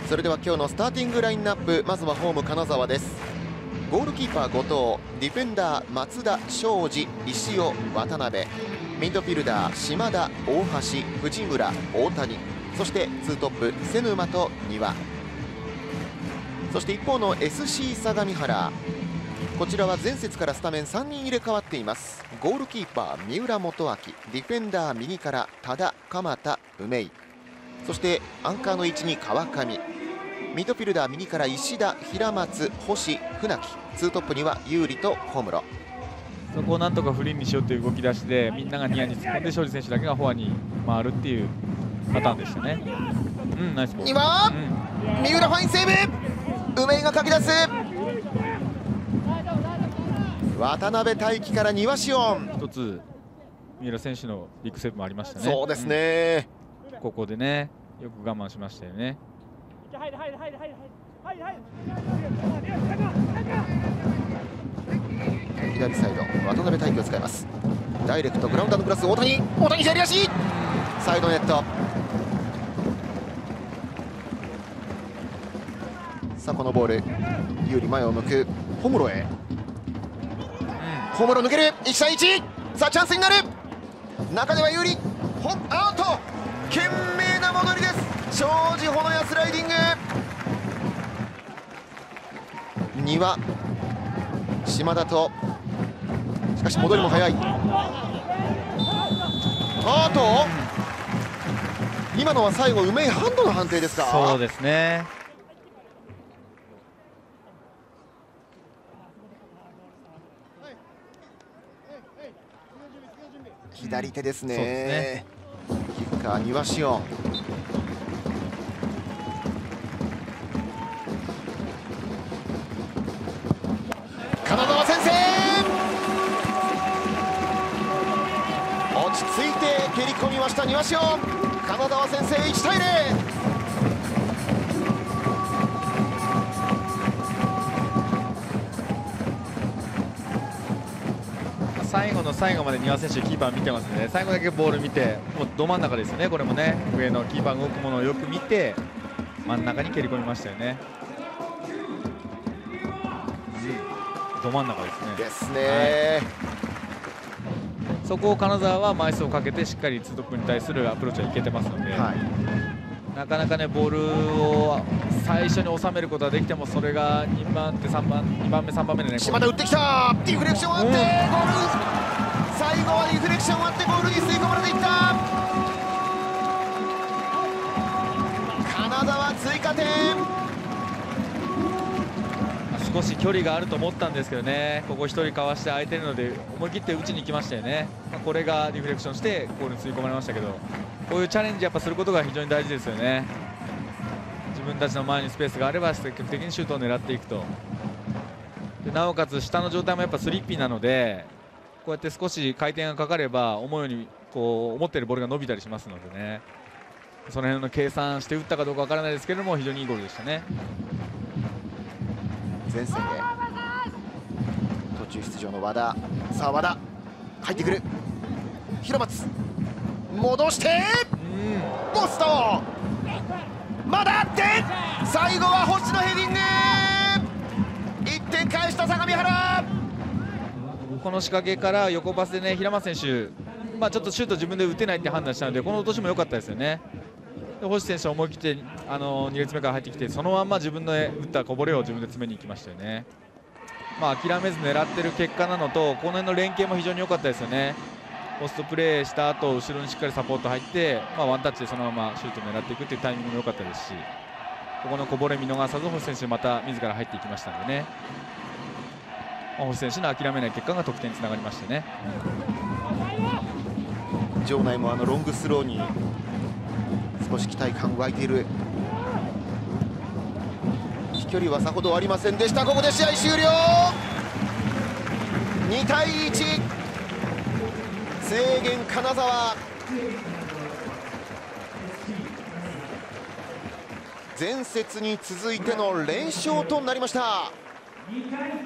それでは今日のスターティングラインナップ、まずはホーム金沢です。ゴールキーパー後藤、ディフェンダー松田、庄司、石尾、渡辺、ミッドフィルダー島田、大橋、藤村、大谷、そしてツートップ瀬沼と丹羽。そして一方の SC 相模原、こちらは前節からスタメン3人入れ替わっています。ゴールキーパー三浦元明、ディフェンダー右から多田、鎌田、梅井、そしてアンカーの位置に川上、ミッドフィルダー右から石田、平松、星、船木、ツートップには有利と小室。 そこをなんとかフリーにしようという動き出しで、みんながニアに突っ込んで庄司選手だけがフォアに回るっていうパターンでしたね。ナイスボール。 今、三浦ファインセーブ、梅井がかき出す。渡辺大輝から丹羽紫音。 一つ三浦選手のビッグセーブもありましたね。 そうですね、 ここでね、よく我慢しましたよね。 左サイド渡辺大輝を使います。ダイレクトグラウンダーのプラス、大谷左足、サイドネット。さあこのボール、有利前を向くホムロへ、ホムロ抜ける、1対1、さあチャンスになる。中では有利、アウト、懸命な戻りです。庄司穂野スライディング、丹羽島田と、しかし戻りも早い。今のは最後梅井ハンドの判定ですか。 そうですね。 左手ですね。キッカー丹羽紫音。金沢先制、落ち着いて蹴り込みました丹羽紫音。金沢先制、1対0。 最後の最後まで丹羽選手キーパー見てますね。最後だけボール見て、もうど真ん中ですよね。これもね、上のキーパーが動くものをよく見て真ん中に蹴り込みましたよね。ど真ん中ですね。 ですね、 そこを金沢は枚数をかけてしっかりツートップに対するアプローチはいけてますので、なかなかねボールを最初に収めることはできても、それが2番手、2番目、3番目でね、 島田打ってきた、ディフレクションあって、ゴール、最後はディフレクションあってゴールに吸い込まれていった。金沢追加点。 少し距離があると思ったんですけどね、ここ1人かわして空いてるので思い切って打ちに行きましたよね。これがディフレクションしてゴールに吸い込まれましたけど、こういうチャレンジやっぱすることが非常に大事ですよね。自分たちの前にスペースがあれば積極的にシュートを狙っていくと。でなおかつ下の状態もやっぱスリッピーなので、こうやって少し回転がかかれば思うようにこう思っているボールが伸びたりしますのでね、その辺の計算して打ったかどうかわからないですけれども、非常にいいゴールでしたね。 前線へ途中出場の和田、さあ和田入ってくる、広松戻してポスト、まだあって、最後は星のヘディング、1点返した相模原。 この仕掛けから横パスでね、平松選手、ちょっとシュート自分で打てないって判断したので、この落としも良かったですよね。で星選手は思い切って2列目から入ってきて、そのまんま自分で打ったこぼれを自分で詰めに行きましたよね。諦めず狙ってる結果なのと、この辺の連携も非常に良かったですよね。ポストプレーした後、後ろにしっかりサポート入って、ワンタッチでそのままシュートを狙っていくというタイミングも良かったですし、ここのこぼれ見逃さず星選手また自ら入っていきましたのでね、星選手の諦めない結果が得点につながりましたね。 場内もロングスローに少し期待感湧いている。飛距離はさほどありませんでした。ここで試合終了、2対1、制限金沢。前節に続いての連勝となりました。